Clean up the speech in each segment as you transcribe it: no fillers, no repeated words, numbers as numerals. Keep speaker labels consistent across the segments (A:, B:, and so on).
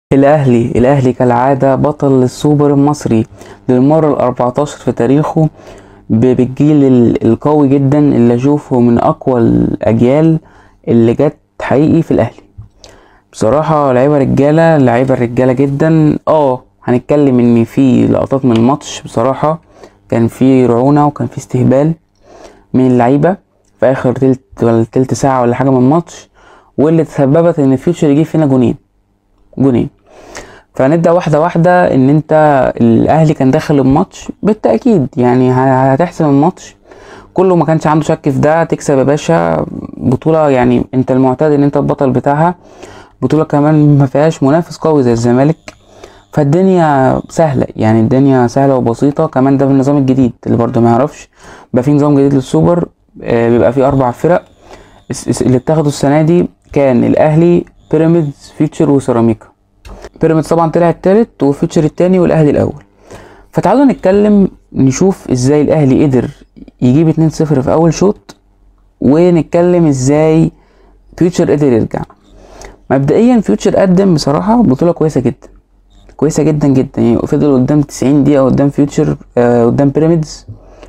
A: الأهلي كالعادة بطل السوبر المصري للمرة ال14 في تاريخه بالجيل القوي جدا اللي أشوفه من أقوى الأجيال اللي جت حقيقي في الأهلي. بصراحة لعيبة رجالة جدا. هنتكلم ان في لقطات من الماتش بصراحة كان في رعونة وكان في استهبال من اللعيبة في آخر تلت ساعة ولا حاجة من الماتش، واللي تسببت ان فيوتشر يجيب فينا جونين. فنبدأ واحدة واحدة. ان انت الاهلي كان داخل الماتش بالتأكيد يعني هتحسم الماتش، كله ما كانش عنده شك في ده. تكسب يا باشا بطولة، يعني انت المعتاد ان انت البطل بتاعها، بطولة كمان ما فيهاش منافس قوي زي الزمالك، فالدنيا سهلة، يعني الدنيا سهلة وبسيطة. كمان ده بالنظام الجديد اللي برضه ما يعرفش، بقى في نظام جديد للسوبر. بيبقى فيه 4 فرق. اللي اتاخدوا السنة دي كان الاهلي، بيراميدز، فيوتشر وسيراميكا. بيراميدز طبعا طلع التالت وفيوتشر التاني والاهلي الاول. فتعالوا نتكلم نشوف ازاي الاهلي قدر يجيب 2-0 في اول شوط، ونتكلم ازاي فيوتشر قدر يرجع. مبدئيا فيوتشر قدم بصراحة بطولة كويسة جدا جدا، يعني فضل قدام 90 دقيقة قدام فيوتشر، قدام بيراميدز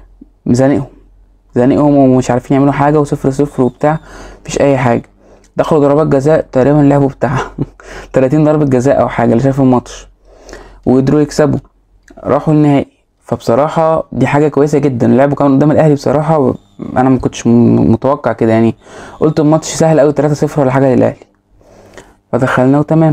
A: زانقهم ومش عارفين يعملوا حاجة، و0-0 وبتاع، مفيش اي حاجة. دخلوا ضربات جزاء تقريبا، لعبوا بتاع 30 ضربة جزاء او حاجة اللي شايف الماتش، وقدروا يكسبوا، راحوا النهائي. فبصراحة دي حاجة كويسة جدا. لعبوا كمان قدام الاهلي بصراحة، انا ما كنتش متوقع كده، يعني قلت الماتش سهل اوي 3-0 ولا حاجة للاهلي، فدخلناه تمام.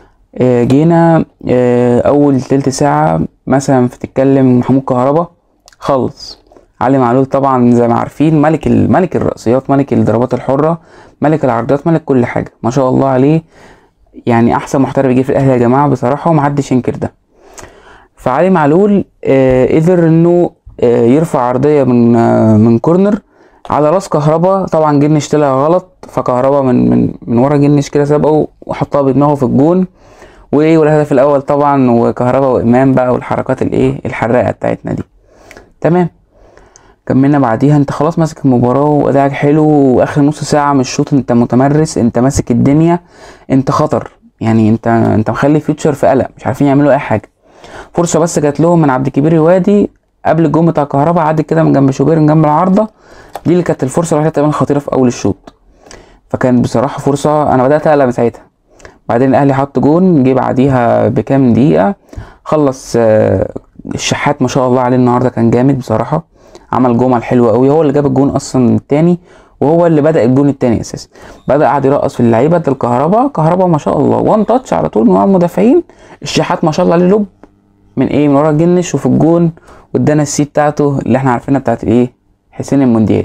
A: جينا اول تلت ساعة مثلا بتتكلم محمود كهربا خلص. علي معلول طبعا زي ما عارفين ملك الرأسيات، ملك الضربات الحرة، ملك العرضيات، ملك كل حاجة، ما شاء الله عليه. يعني احسن محترف يجي في الاهلي يا جماعة بصراحة، ومحدش ينكر ده. فعلي معلول قدر انه يرفع عرضية من كورنر على راس كهربا. طبعا جنش طلع غلط، فكهربا من ورا جنش كده سابقه وحطها بدماغه في الجون، والهدف الاول طبعا، وكهربا وامام بقى، والحركات الحراقه بتاعتنا دي تمام. كملنا بعديها، انت خلاص ماسك المباراه وادائك حلو، واخر نص ساعه من الشوط انت متمرس، انت ماسك الدنيا، انت خطر، يعني انت مخلي فيوتشر في قلق، مش عارفين يعملوا اي حاجه. فرصه بس جات لهم من عبد الكبير الوادي قبل الجون بتاع كهربا، عدت كده من جنب شوبير، من جنب العارضه دي، اللي كانت الفرصه الوحيده تقريبا خطيره في اول الشوط. فكان بصراحه فرصه، انا بدات اقلق من ساعتها. بعدين الاهلي حط جون، جه بعديها بكام دقيقه خلص. الشحات ما شاء الله عليه النهارده كان جامد بصراحه، عمل جمل حلوه قوي، هو اللي جاب الجون اصلا التاني، وهو اللي بدا الجون التاني اساسا. بدا قعد يرقص في اللعيبه. كهربا ما شاء الله، وان تاتش على طول من ورا المدافعين. الشحات ما شاء الله عليه لب من ورا الجنش وفي الجون، وادانا السي بتاعته اللي احنا عارفينها بتاعت حسين المونديالي.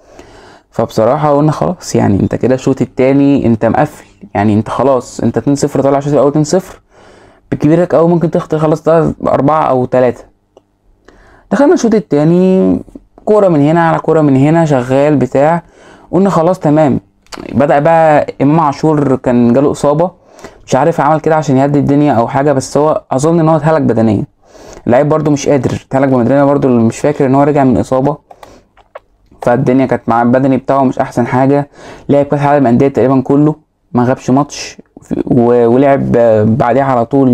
A: فبصراحه قلنا خلاص، يعني انت كده الشوط التاني انت مقفل، يعني انت خلاص، انت 2-0 طالع الشوط الاول 2-0 بكبيرك، او ممكن تخلص ده 4 أو 3. دخلنا الشوط التاني، كوره من هنا على كوره من هنا، شغال بتاع، قلنا خلاص تمام. بدأ بقى امام عاشور كان جاله اصابه، مش عارف عمل كده عشان يهدي الدنيا او حاجه، بس هو اظن ان هو اتهلك بدنيا. اللعيب برده مش قادر، اتهلك بدنيا برده، مش فاكر ان هو رجع من اصابه، فالدنيا كانت مع البدني بتاعه مش احسن حاجه. لعب كاس العالم للانديه تقريبا كله، ما غابش ماتش، ولعب بعديها على طول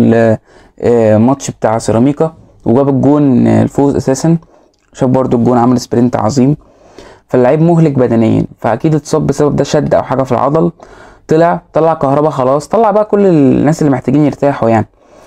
A: ماتش بتاع سيراميكا، وجاب الجون الفوز اساسا. شاف برضو الجون، عمل سبرنت عظيم. فاللعيب مهلك بدنيا، فاكيد اتصاب بسبب ده، شد او حاجه في العضل. طلع كهربا خلاص، طلع بقى كل الناس اللي محتاجين يرتاحوا يعني.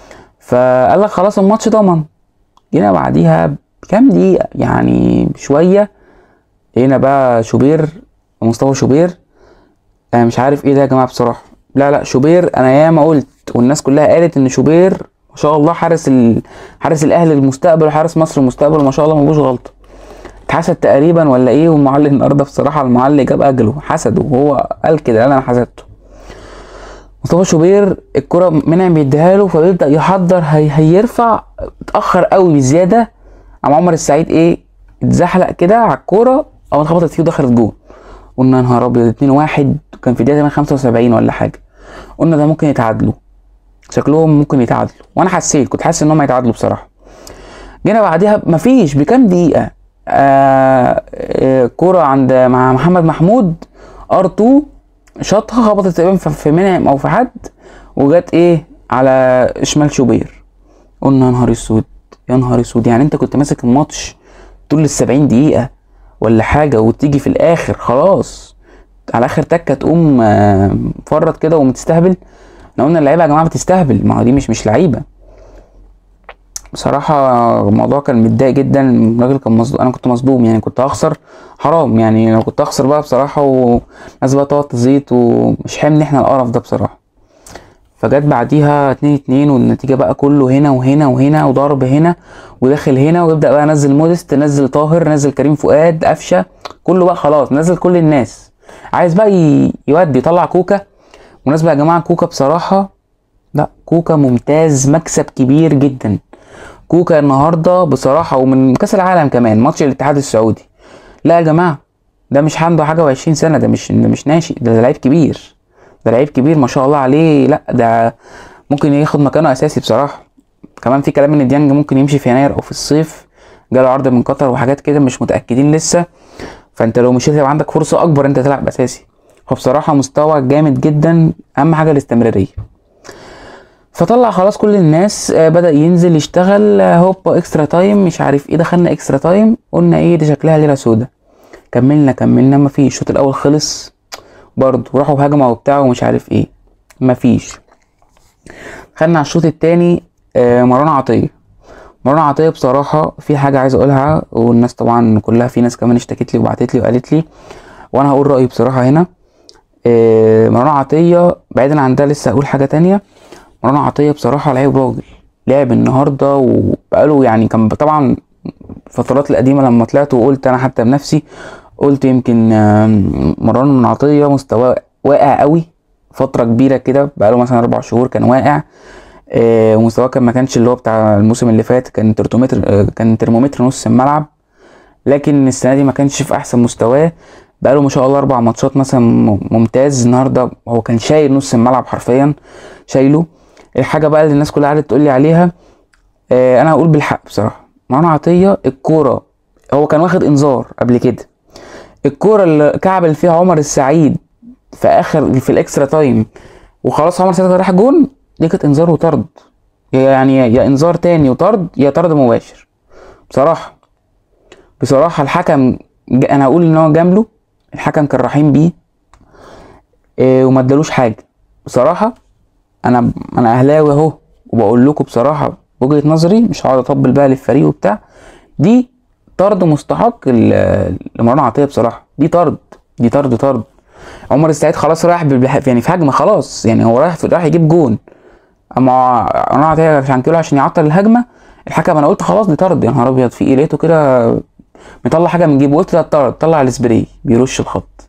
A: فقال لك خلاص الماتش ضمن. جينا بعديها بكام دقيقه يعني شويه، هنا بقى مصطفى شوبير. انا مش عارف ايه ده يا جماعه بصراحه. لا شوبير، انا ياما قلت والناس كلها قالت ان شوبير ما شاء الله حارس الاهلي المستقبل وحارس مصر المستقبل، وما شاء الله ملوش غلطه. اتحسد تقريبا ولا ايه، والمعلق النهارده بصراحه المعلق جاب اجله، حسده وهو قال كده، انا حسدته. مصطفى شوبير الكره منعم بيديها له، فبيبدا يحضر، هيرفع، اتاخر قوي بزياده. قام عمر السعيد اتزحلق كده على الكوره، او اتخبطت فيه ودخلت جول. قلنا يا نهار ابيض، 2-1، كان في دقيقه 75 ولا حاجه. قلنا ده ممكن يتعادلوا، شكلهم ممكن يتعادلوا، وانا كنت حاسس ان هم يتعادلوا بصراحه. جينا بعديها مفيش بكام دقيقه، كوره مع محمد محمود، ار2 شاطها، خبطت تقريبا في منعم او في حد، وجت على شمال شوبير. قلنا يا نهار اسود، يا نهار اسود، يعني انت كنت ماسك الماتش طول ال70 دقيقة ولا حاجة، وتيجي في الاخر خلاص على اخر تكة تقوم فرط كده ومتستهبل. احنا قلنا اللعيبة يا جماعة بتستهبل، ما هو دي مش لعيبة بصراحة. الموضوع كان متضايق جدا، الراجل كان مصدوم، انا كنت مصدوم، يعني كنت هخسر حرام، يعني لو كنت هخسر بقى بصراحة والناس بقى تقعد تزيط، ومش حامل احنا القرف ده بصراحة. فجت بعديها 2-2 والنتيجة بقى كله هنا وهنا وهنا وضرب هنا وداخل هنا، ويبدأ بقى نزل مودست، نزل طاهر، نزل كريم فؤاد، قفشة، كله بقى خلاص نزل كل الناس، عايز بقى يودي يطلع كوكا. بالمناسبة يا جماعة كوكا بصراحة، لا كوكا ممتاز، مكسب كبير جدا كوكا النهارده بصراحة، ومن كأس العالم كمان ماتش الاتحاد السعودي. لا يا جماعة ده مش عنده حاجة و20 سنة، ده مش ناشئ، ده لعيب كبير، ده لعيب كبير ما شاء الله عليه. لا ده ممكن ياخد مكانه اساسي بصراحة. كمان في كلام ان ديانج ممكن يمشي في يناير او في الصيف، جاله عرض من قطر وحاجات كده مش متأكدين لسه، فانت لو مشيت هيبقى عندك فرصة اكبر انت تلعب اساسي. فبصراحة مستوى جامد جدا، اهم حاجة الاستمرارية. فطلع خلاص كل الناس، بدأ ينزل يشتغل، هوبا اكسترا تايم مش عارف ايه، دخلنا اكسترا تايم، قلنا ايه دي شكلها ليلة سودا. كملنا مفيش، الشوط الاول خلص برضه، راحوا بهجمة وبتاع ومش عارف ايه، مفيش. خدنا على الشوط التاني، مروان عطية بصراحة في حاجة عايز اقولها، والناس طبعا كلها، في ناس كمان اشتكت لي وبعتت لي وقالت لي، وانا هقول رأيي بصراحة هنا. مروان عطية بعيدا عن ده لسه هقول حاجة تانية. مروان عطية بصراحة لعيب راجل، لعب النهاردة وبقاله، يعني كان طبعا الفترات القديمة لما طلعت وقلت انا حتى بنفسي، قلت يمكن مروان عطية مستواه واقع قوي فترة كبيرة كده، بقاله مثلا 4 شهور كان واقع، ومستواه ما كانش اللي هو بتاع الموسم اللي فات، كان ترمومتر نص الملعب. لكن السنة دي ما كانش في احسن مستواه، بقاله ما شاء الله 4 ماتشات مثلا ممتاز. النهارده هو كان شايل نص الملعب حرفيا، شايله. الحاجه بقى اللي الناس كلها قعدت تقول لي عليها، انا هقول بالحق بصراحه، مروان عطيه الكوره هو كان واخد انذار قبل كده، الكوره اللي كعبل فيها عمر السعيد في الاكسترا تايم وخلاص عمر السعيد راح جون، دي كانت انذار وطرد، يعني يا انذار تاني وطرد يا طرد مباشر. بصراحه الحكم انا هقول ان هو جامله، الحكم كان رحيم بيه، وما ادالوش حاجه بصراحه. انا اهلاوي اهو، وبقول لكم بصراحه وجهه نظري، مش هقعد اطبل بقى للفريق وبتاع، دي طرد مستحق لمروان عطيه بصراحه، دي طرد. عمر السعيد خلاص رايح يعني في هجمه خلاص، يعني هو رايح يجيب جون، اما مروان عطيه عشان كده عشان يعطل الهجمه، الحكم انا قلت خلاص دي طرد، يا نهار ابيض في ايه، لقيته كده مطلع حاجه من جيبه، قلت ده طرد، طلع السبراي بيرش الخط،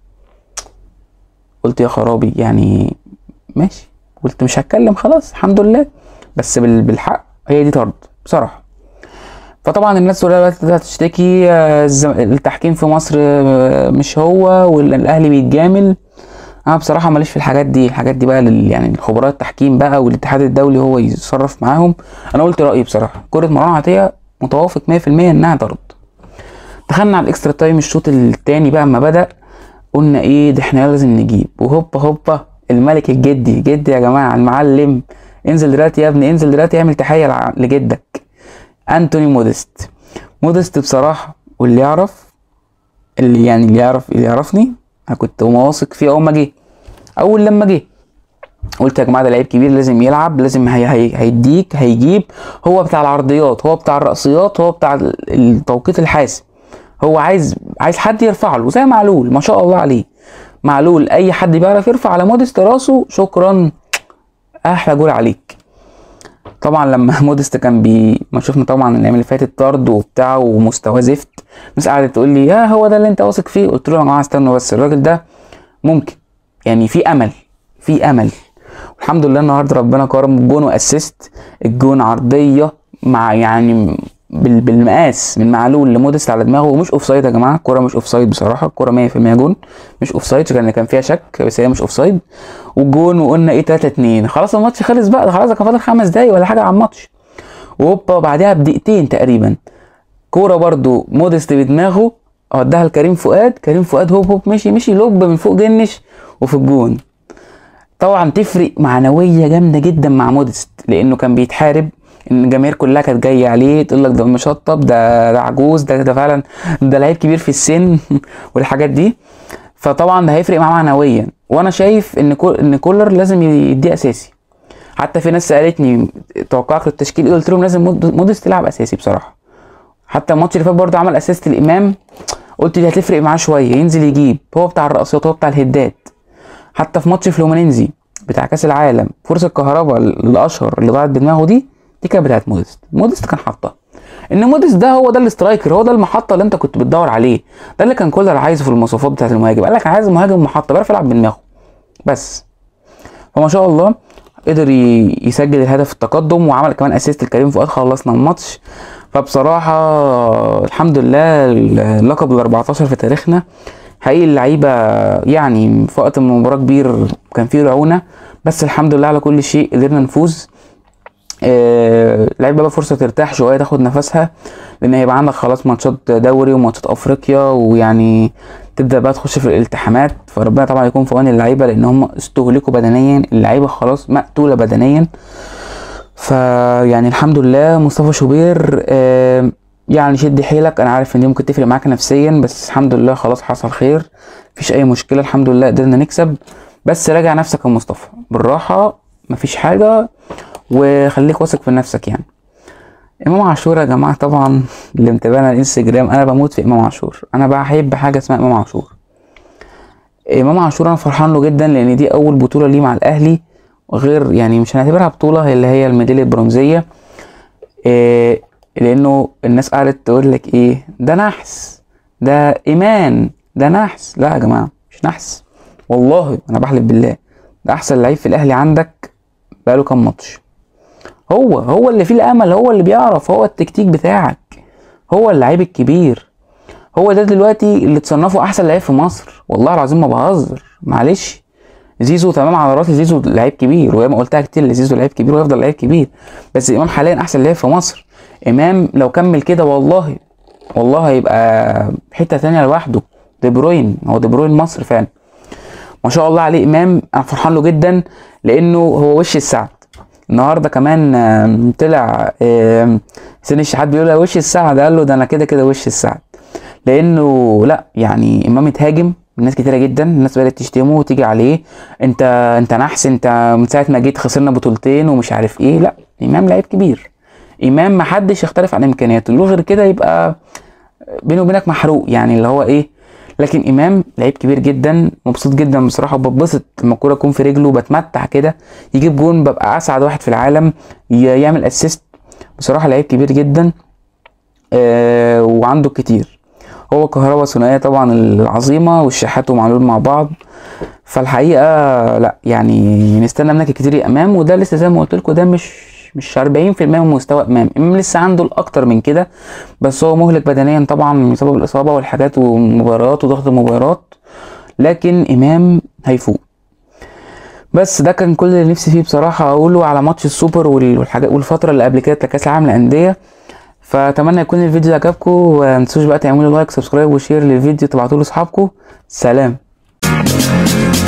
A: قلت يا خرابي يعني ماشي، قلت مش هتكلم خلاص الحمد لله، بس بالحق هي دي طرد بصراحه. فطبعا الناس كلها هتشتكي، التحكيم في مصر مش هو، والاهلي بيتجامل. انا بصراحه ماليش في الحاجات دي بقى يعني الخبراء التحكيم بقى والاتحاد الدولي هو يتصرف معاهم. انا قلت رايي بصراحه، كره مروان عطيه متوافق 100% انها طرد. دخلنا على الاكسترا تايم الشوط الثاني بقى، اما بدا قلنا ايه ده، احنا لازم نجيب، وهوبا الملك جدي يا جماعه، المعلم، انزل دلوقتي يا ابني، انزل دلوقتي اعمل تحيه لجدك انتوني مودست بصراحه. واللي يعرف اللي يعرفني، انا كنت واثق فيه اول لما جه قلت يا جماعه ده لعيب كبير، لازم يلعب، لازم هيديك هيجيب، هو بتاع العرضيات، هو بتاع الرأسيات، هو بتاع التوقيت الحاسم، هو عايز حد يرفع له زي معلول، ما شاء الله عليه معلول، اي حد بيعرف يرفع على مودست راسه شكرا، احلى جول عليك. طبعا لما مودست كان ما شفنا طبعا الايام اللي فاتت طرد وبتاع ومستواه زفت، الناس قعدت تقول لي يا هو ده اللي انت واثق فيه، قلت له يا جماعه استنوا بس، الراجل ده ممكن، يعني في امل. والحمد لله النهارده ربنا كرم بجون واسيست، الجون عرضيه مع يعني بالمقاس من معلول لمودست على دماغه، ومش اوفسايد يا جماعه، الكوره مش اوفسايد بصراحه، الكوره 100% جون، مش اوفسايد، كان فيها شك بس هي مش اوفسايد، والجون. وقلنا ايه 3-2 خلاص الماتش خلص بقى، خلاص كان فاضل 5 دقايق ولا حاجه على الماتش، وهوبا بعدها بدقيقتين تقريبا كوره برضو مودست بدماغه وداها لكريم فؤاد، هوب مشي لوب من فوق جنش وفي الجون. طبعا تفرق معنويه جامده جدا مع موديست، لانه كان بيتحارب، ان الجماهير كلها كانت جايه عليه تقول لك ده مشطب، ده عجوز، ده فعلا ده لعيب كبير في السن والحاجات دي. فطبعا ده هيفرق معاه معنويا، وانا شايف ان كولر لازم يديه اساسي. حتى في ناس سالتني توقعك للتشكيل، قلت لهم لازم موديست يلعب اساسي بصراحه. حتى الماتش اللي فات برضه عمل اسيست الامام، قلت دي هتفرق معاه شويه، ينزل يجيب، هو بتاع الرأسيات، هو بتاع الهدات. حتى في ماتش فلومينينزي بتاع كاس العالم، فرصه الكهرباء الاشهر اللي ضاعت بدماغه دي كانت بتاعت موديست كان حاطها. ان موديست ده هو ده الاسترايكر، هو ده المحطه اللي انت كنت بتدور عليه، ده اللي كان كولر عايزه في المواصفات بتاعت المهاجم. قال لك عايز مهاجم محطه بيعرف يلعب بدماغه بس. فما شاء الله قدر يسجل الهدف التقدم، وعمل كمان اسيست لكريم فؤاد، خلصنا الماتش. فبصراحه الحمد لله اللقب ال14 في تاريخنا. حقيقي اللعيبه يعني في وقت من المباراه كبير كان فيه رعونه، بس الحمد لله على كل شيء قدرنا نفوز. اللعيبه بقى فرصه ترتاح شويه، تاخد نفسها، لان هيبقى عندك خلاص ماتشات دوري وماتشات افريقيا، ويعني تبدا بقى تخش في الالتحامات. فربنا طبعا يكون في عون اللعيبه، لان هم استهلكوا بدنيا، اللعيبه خلاص مقتوله بدنيا. فيعني الحمد لله. مصطفى شوبير يعني شد حيلك، انا عارف ان دي ممكن تفرق معاك نفسيا، بس الحمد لله خلاص حصل خير، مفيش اي مشكله، الحمد لله قدرنا نكسب. بس راجع نفسك يا مصطفى بالراحه، مفيش حاجه، وخليك واثق في نفسك يعني. امام عاشور يا جماعه، طبعا اللي متابعنا على الانستجرام، انا بموت في امام عاشور، انا بحب حاجه اسمها امام عاشور. امام عاشور انا فرحان له جدا، لان دي اول بطوله ليه مع الاهلي، غير يعني مش هنعتبرها بطوله، اللي هي الميداليه البرونزيه. لانه الناس قعدت تقول لك ايه ده نحس، ده ايمان، ده نحس. لا يا جماعه مش نحس، والله انا بحلف بالله ده احسن لعيب في الاهلي عندك بقاله كام ماتش. هو اللي فيه الامل، هو اللي بيعرف، هو التكتيك بتاعك، هو اللعيب الكبير، هو ده دلوقتي اللي تصنفه احسن لعيب في مصر. والله العظيم ما بهزر، معلش. زيزو تمام على راسي، زيزو لعيب كبير، وياما قلتها كتير، زيزو لعيب كبير ويفضل لعيب كبير، بس امام حاليا احسن لعيب في مصر. امام لو كمل كده والله هيبقى حته ثانيه لوحده. دي بروين، هو دي بروين مصر فعلا، ما شاء الله عليه. امام انا فرحان له جدا، لانه هو وش السعد. النهارده كمان طلع حسين الشحات بيقول له وش السعد، قال له ده انا كده وش السعد، لانه لا يعني امام اتهاجم الناس كتيره جدا، الناس بدات تشتمه وتيجي عليه، انت نحس، انت من ساعه ما جيت خسرنا بطولتين ومش عارف ايه. لا، امام لعيب كبير، امام محدش يختلف عن امكانياته، له غير كده يبقى بينه وبينك محروق يعني، اللي هو ايه. لكن امام لعيب كبير جدا، مبسوط جدا بصراحه، وببسط لما الكوره تكون في رجله، بتمتع كده، يجيب جون ببقى اسعد واحد في العالم، يعمل اسيست. بصراحه لعيب كبير جدا وعنده كتير. هو كهربا ثنائيه طبعا العظيمه، والشحات ومعلول مع بعض. فالحقيقه لا يعني نستنى منك كتير يا امام، وده لسه زي ما قلت لكم، ده مش 40% من مستوى امام لسه عنده الاكتر من كده، بس هو مهلك بدنيا طبعا بسبب الاصابه والحاجات والمباريات وضغط المباريات، لكن امام هيفوق. بس ده كان كل اللي نفسي فيه بصراحه اقوله على ماتش السوبر والحاجات والفتره اللي قبل كده كاس العالم للانديه. فاتمنى يكون الفيديو عجبكم، ومتنسوش بقى تعملوا لايك سبسكرايب وشير للفيديو، تبعتوه لاصحابكم. سلام.